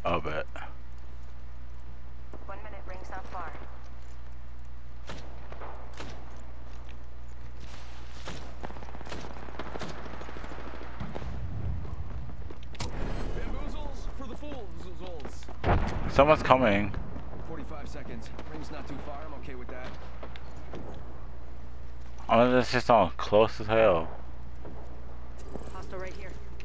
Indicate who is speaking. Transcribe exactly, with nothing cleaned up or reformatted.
Speaker 1: I'll bet.
Speaker 2: One minute, ring's not far.
Speaker 3: Bamboozles for the fools.
Speaker 1: Someone's coming.
Speaker 3: forty-five seconds. Ring's not too far. I'm okay with that.
Speaker 1: Oh, that's just all close as hell.
Speaker 2: Hostile right here.